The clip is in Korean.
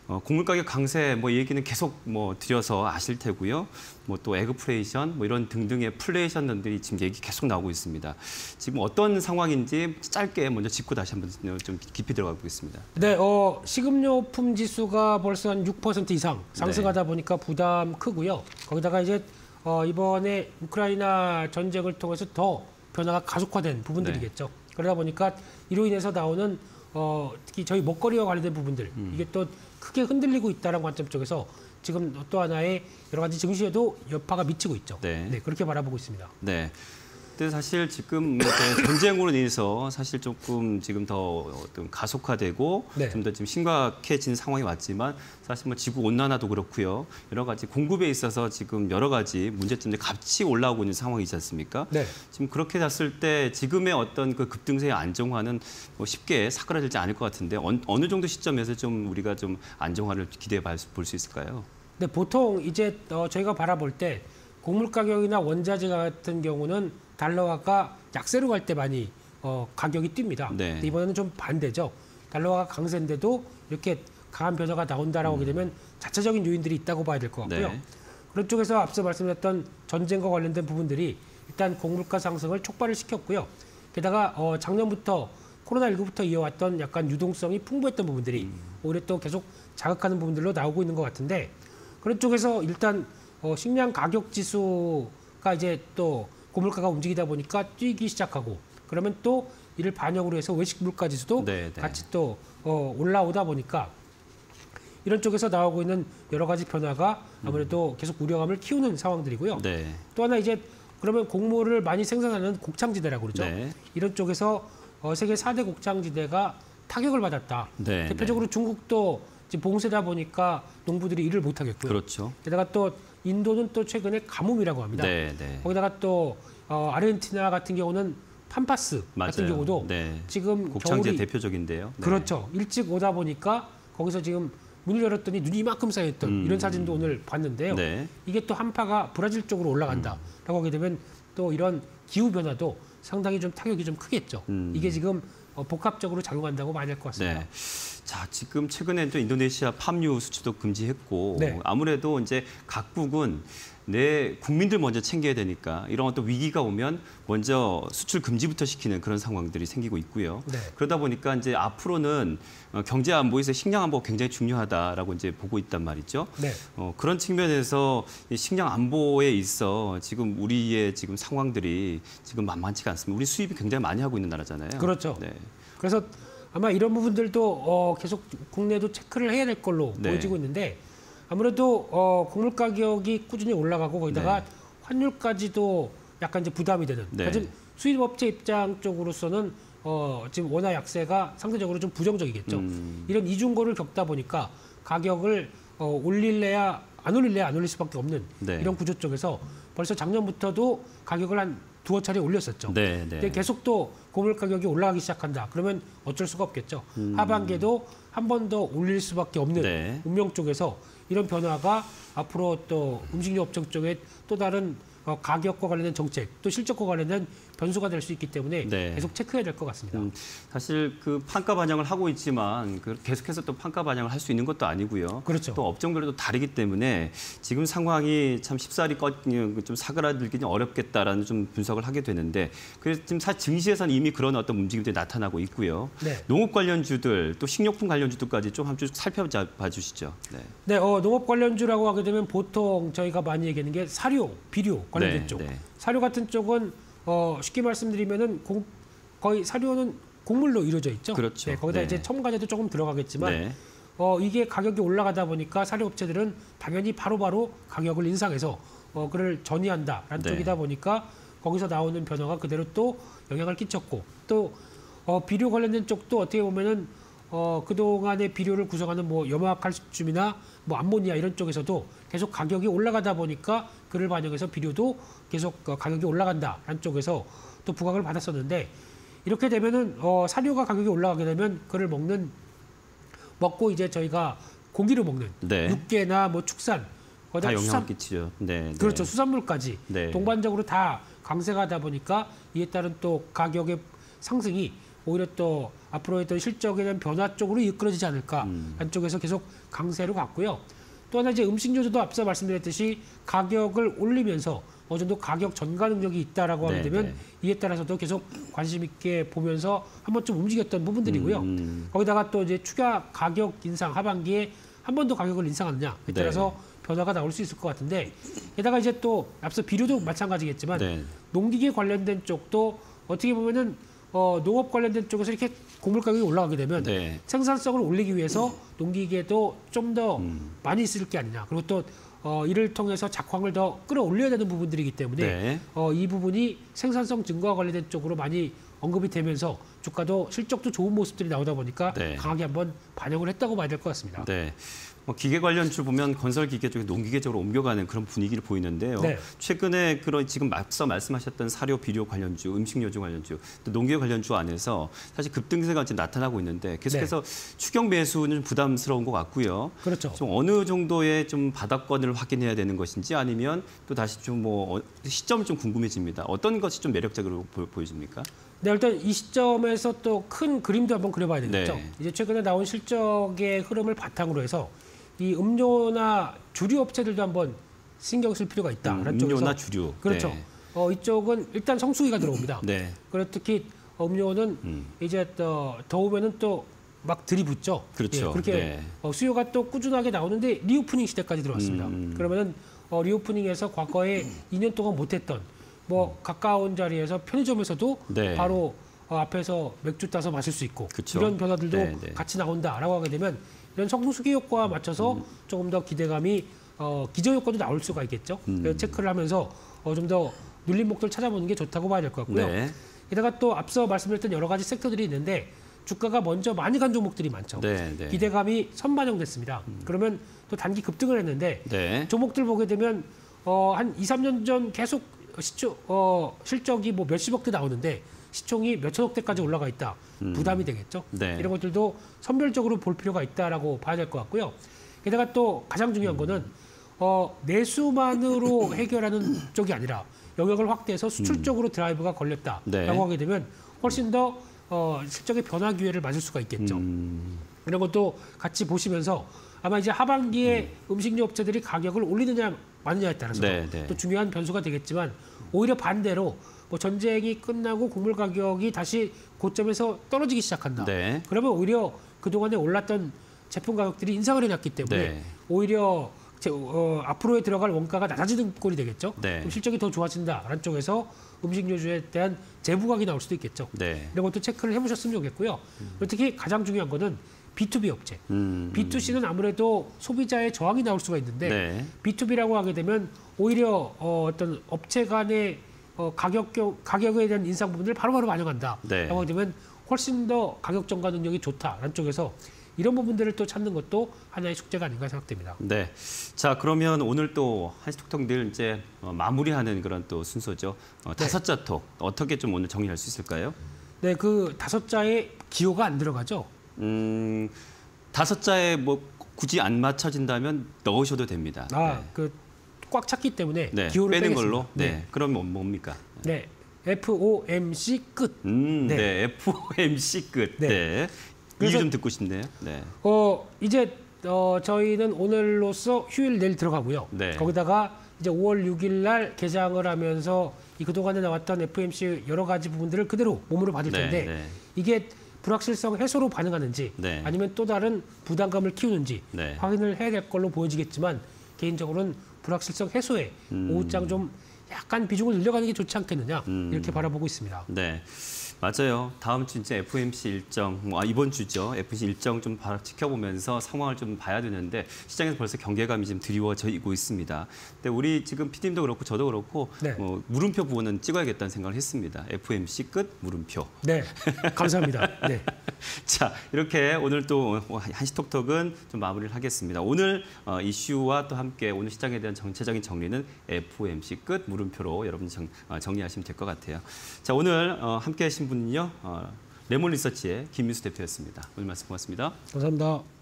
곡물 가격 강세 뭐 얘기는 계속 뭐 드려서 아실 테고요. 뭐 또 에그플레이션 뭐 이런 등등의 플레이션들이 지금 얘기 계속 나오고 있습니다. 지금 어떤 상황인지 짧게 먼저 짚고 다시 한번 좀 깊이 들어가 보겠습니다. 네, 식음료품 지수가 벌써 한 6% 이상 상승하다 보니까 부담 크고요. 거기다가 이제 이번에 우크라이나 전쟁을 통해서 더 변화가 가속화된 부분들이겠죠. 그러다 보니까 이로 인해서 나오는 특히 저희 먹거리와 관련된 부분들 이게 또 크게 흔들리고 있다는 관점 쪽에서 지금 또 하나의 여러 가지 증시에도 여파가 미치고 있죠. 네, 그렇게 바라보고 있습니다. 네. 근데 사실 지금 전쟁으로 인해서 사실 조금 지금 더 어떤 가속화되고 좀 더 지금 심각해진 상황이 왔지만 사실 뭐 지구 온난화도 그렇고요. 여러 가지 공급에 있어서 지금 여러 가지 문제점들이 같이 올라오고 있는 상황이지 않습니까? 네. 지금 그렇게 봤을 때 지금의 어떤 그 급등세의 안정화는 뭐 쉽게 사그라들지 않을 것 같은데 어느 정도 시점에서 좀 우리가 좀 안정화를 기대해 볼 수 있을까요? 네, 보통 이제 저희가 바라볼 때 곡물 가격이나 원자재 같은 경우는 달러화가 약세로 갈 때 많이 가격이 뜁니다. 네. 이번에는 좀 반대죠. 달러화가 강세인데도 이렇게 강한 변화가 나온다라고 하게 되면 자체적인 요인들이 있다고 봐야 될 것 같고요. 네. 그런 쪽에서 앞서 말씀드렸던 전쟁과 관련된 부분들이 일단 곡물가 상승을 촉발을 시켰고요. 게다가 작년부터 코로나19부터 이어왔던 약간 유동성이 풍부했던 부분들이 올해 또 계속 자극하는 부분들로 나오고 있는 것 같은데 그런 쪽에서 일단 식량 가격 지수가 이제 또 고물가가 움직이다 보니까 뛰기 시작하고 그러면 또 이를 반영으로 해서 외식 물가 지수도 같이 또 올라오다 보니까 이런 쪽에서 나오고 있는 여러 가지 변화가 아무래도 계속 우려감을 키우는 상황들이고요. 또 하나 이제 그러면 곡물을 많이 생산하는 곡창지대라고 그러죠. 이런 쪽에서 세계 4대 곡창지대가 타격을 받았다. 대표적으로 중국도 지금 봉쇄다 보니까 농부들이 일을 못 하겠고요. 그렇죠. 게다가 또 인도는 또 최근에 가뭄이라고 합니다. 거기다가 또 아르헨티나 같은 경우는 팜파스 같은 경우도 지금 곡창제 겨울이 대표적인데요. 그렇죠. 일찍 오다 보니까 거기서 지금 문을 열었더니 눈이 이만큼 쌓였던 이런 사진도 오늘 봤는데요. 이게 또 한파가 브라질 쪽으로 올라간다라고 하게 되면 또 이런 기후 변화도 상당히 좀 타격이 좀 크겠죠. 이게 지금 복합적으로 작용한다고 봐야 될 것 같습니다. 자, 지금 최근에 또 인도네시아 팜유 수출도 금지했고 아무래도 이제 각국은 내 국민들 먼저 챙겨야 되니까 이런 어떤 위기가 오면 먼저 수출 금지부터 시키는 그런 상황들이 생기고 있고요. 그러다 보니까 이제 앞으로는 경제 안보에서 식량 안보가 굉장히 중요하다라고 이제 보고 있단 말이죠. 그런 측면에서 식량 안보에 있어 지금 우리의 지금 상황들이 지금 만만치가 않습니다. 우리 수입이 굉장히 많이 하고 있는 나라잖아요. 그렇죠. 그래서 아마 이런 부분들도 계속 국내도 체크를 해야 될 걸로 보여지고 있는데 아무래도 곡물 가격이 꾸준히 올라가고 거기다가 환율까지도 약간 이제 부담이 되는. 지금 수입업체 입장 쪽으로서는 지금 원화 약세가 상대적으로 좀 부정적이겠죠. 이런 이중고를 겪다 보니까 가격을 올릴래야 안 올릴 수밖에 없는 이런 구조 쪽에서 벌써 작년부터도 가격을 한 두어 차례 올렸었죠. 근데 계속 또 곡물 가격이 올라가기 시작한다. 그러면 어쩔 수가 없겠죠. 하반기에도 한 번 더 올릴 수밖에 없는 운명 쪽에서 이런 변화가 앞으로 또 음식료 업종 쪽에 또 다른 가격과 관련된 정책, 또 실적과 관련된 변수가 될 수 있기 때문에 계속 체크해야 될 것 같습니다. 사실 그 판가 반영을 하고 있지만 계속해서 또 판가 반영을 할 수 있는 것도 아니고요. 또 업종별로 다르기 때문에 지금 상황이 참 쉽사리 좀 사그라들기는 어렵겠다라는 좀 분석을 하게 되는데 그래서 지금 증시에서는 이미 그런 어떤 움직임들이 나타나고 있고요. 농업 관련주들 또 식료품 관련주들까지 좀 한번 살펴봐 주시죠. 농업 관련주라고 하게 되면 보통 저희가 많이 얘기하는 게 사료, 비료 관련된 쪽. 사료 같은 쪽은 쉽게 말씀드리면은 거의 사료는 곡물로 이루어져 있죠. 거기다 이제 첨가제도 조금 들어가겠지만 이게 가격이 올라가다 보니까 사료업체들은 당연히 바로바로 가격을 인상해서 그를 전이한다라는 쪽이다 보니까 거기서 나오는 변화가 그대로 또 영향을 끼쳤고 또 비료 관련된 쪽도 어떻게 보면은 그동안의 비료를 구성하는 뭐 염화칼슘이나 뭐 암모니아 이런 쪽에서도 계속 가격이 올라가다 보니까 그를 반영해서 비료도 계속 가격이 올라간다라는 쪽에서 또 부각을 받았었는데 이렇게 되면은 사료가 가격이 올라가게 되면 그를 먹고 이제 저희가 고기를 먹는 육개나 뭐 축산 다 영향을 끼치죠. 그렇죠. 수산물까지 동반적으로 다 강세가 하다 보니까 이에 따른 또 가격의 상승이 오히려 또 앞으로의 어떤 실적에 대한 변화 쪽으로 이끌어지지 않을까 한쪽에서 계속 강세로 갔고요. 또 하나 이제 음식료도 앞서 말씀드렸듯이 가격을 올리면서 어느 정도 가격 전가 능력이 있다라고 하게 되면 이에 따라서도 계속 관심 있게 보면서 한번 좀 움직였던 부분들이고요. 거기다가 또 이제 추가 가격 인상 하반기에 한 번 더 가격을 인상하느냐에 따라서 변화가 나올 수 있을 것 같은데 게다가 이제 또 앞서 비료도 마찬가지겠지만 농기계 관련된 쪽도 어떻게 보면은 농업 관련된 쪽에서 이렇게 곡물 가격이 올라가게 되면 생산성을 올리기 위해서 농기계도 좀 더 많이 쓸 게 아니냐. 그리고 또 이를 통해서 작황을 더 끌어올려야 되는 부분들이기 때문에 이 부분이 생산성 증가와 관련된 쪽으로 많이 언급이 되면서 주가도 실적도 좋은 모습들이 나오다 보니까 강하게 한번 반영을 했다고 봐야 될 것 같습니다. 기계 관련주 보면 건설 기계 쪽에 농기계 쪽으로 옮겨가는 그런 분위기를 보이는데요. 최근에 그런 지금 앞서 말씀하셨던 사료, 비료 관련주, 음식료주 관련주, 또 농기계 관련주 안에서 사실 급등세가 지금 나타나고 있는데 계속해서 추경 매수는 좀 부담스러운 것 같고요. 그렇죠. 좀 어느 정도의 좀 바닥권을 확인해야 되는 것인지 아니면 또 다시 좀 뭐 시점이 좀 궁금해집니다. 어떤 것이 좀 매력적으로 보여집니까? 네, 일단 이 시점에서 또 큰 그림도 한번 그려봐야 되겠죠. 이제 최근에 나온 실적의 흐름을 바탕으로 해서 이 음료나 주류 업체들도 한번 신경 쓸 필요가 있다. 음료나 주류. 그렇죠. 이쪽은 일단 성수기가 들어옵니다. 그리고 특히 음료는 이제 더우면은 또 막 들이붙죠. 그렇죠. 그렇게 수요가 또 꾸준하게 나오는데 리오프닝 시대까지 들어왔습니다. 그러면은 리오프닝에서 과거에 2년 동안 못했던 뭐 가까운 자리에서 편의점에서도 바로 앞에서 맥주 따서 마실 수 있고 이런 변화들도 같이 나온다라고 하게 되면 이런 성수기 효과와 맞춰서 조금 더 기대감이 기저 효과도 나올 수가 있겠죠. 그래서 체크를 하면서 좀 더 눌린 목표를 찾아보는 게 좋다고 봐야 될 것 같고요. 게다가 또 앞서 말씀드렸던 여러 가지 섹터들이 있는데 주가가 먼저 많이 간 종목들이 많죠. 기대감이 선반영됐습니다. 그러면 또 단기 급등을 했는데 종목들 보게 되면 한 2, 3년 전 계속 실적이 뭐 몇십억대 나오는데 시총이 몇천억대까지 올라가 있다. 부담이 되겠죠. 이런 것들도 선별적으로 볼 필요가 있다라고 봐야 될 것 같고요. 게다가 또 가장 중요한 거는 내수만으로 해결하는 쪽이 아니라 영역을 확대해서 수출 쪽으로 드라이브가 걸렸다라고 하게 되면 훨씬 더 실적의 변화 기회를 맞을 수가 있겠죠. 이런 것도 같이 보시면서 아마 이제 하반기에 음식료 업체들이 가격을 올리느냐 마느냐에 따라서 또 중요한 변수가 되겠지만 오히려 반대로 뭐 전쟁이 끝나고 곡물 가격이 다시 고점에서 떨어지기 시작한다. 그러면 오히려 그동안에 올랐던 제품 가격들이 인상을 해놨기 때문에 오히려 앞으로에 들어갈 원가가 낮아지는 꼴이 되겠죠. 좀 실적이 더 좋아진다라는 쪽에서 음식료주에 대한 재부각이 나올 수도 있겠죠. 이런 것도 체크를 해보셨으면 좋겠고요. 특히 가장 중요한 거는 B2B 업체. B2C는 아무래도 소비자의 저항이 나올 수가 있는데 B2B라고 하게 되면 오히려 어떤 업체 간의 가격에 대한 인상 부분을 바로바로 반영한다라고 하게 되면 훨씬 더 가격 전가 능력이 좋다라는 쪽에서 이런 부분들을 또 찾는 것도 하나의 숙제가 아닌가 생각됩니다. 자, 그러면 오늘 또 한시톡톡 늘 이제 마무리하는 그런 또 순서죠. 다섯 자 톡 어떻게 좀 오늘 정리할 수 있을까요? 네, 그 다섯 자에 기호가 안 들어가죠. 다섯 자에 뭐 굳이 안 맞춰진다면 넣으셔도 됩니다. 그 꽉 찼기 때문에 기호를 빼는 빼겠습니다. 걸로. 그럼 뭡니까? FOMC 끝. FOMC 끝. 이유 좀 듣고 싶네요. 이제 저희는 오늘로써 휴일 내일 들어가고요. 거기다가 이제 5월 6일 날 개장을 하면서 이 그동안에 나왔던 FOMC 여러 가지 부분들을 그대로 몸으로 받을 텐데 이게 불확실성 해소로 반응하는지 아니면 또 다른 부담감을 키우는지 확인을 해야 될 걸로 보여지겠지만 개인적으로는 불확실성 해소에 오후장 좀 약간 비중을 늘려가는 게 좋지 않겠느냐 이렇게 바라보고 있습니다. 맞아요. 다음 주 이제 FOMC 일정, 이번 주죠. FOMC 일정 좀 지켜보면서 상황을 좀 봐야 되는데 시장에서 벌써 경계감이 좀 드리워지고 있습니다. 근데 우리 지금 PD님도 그렇고 저도 그렇고 물음표 부분은 찍어야겠다는 생각을 했습니다. FOMC 끝 물음표. 감사합니다. 자, 이렇게 오늘 또 한시톡톡은 좀 마무리를 하겠습니다. 오늘 이슈와 또 함께 오늘 시장에 대한 전체적인 정리는 FOMC 끝 물음표로 여러분 정리하시면 될 것 같아요. 자, 오늘 함께 하신 분은요. 레몬 리서치의 김민수 대표였습니다. 오늘 말씀 고맙습니다. 감사합니다.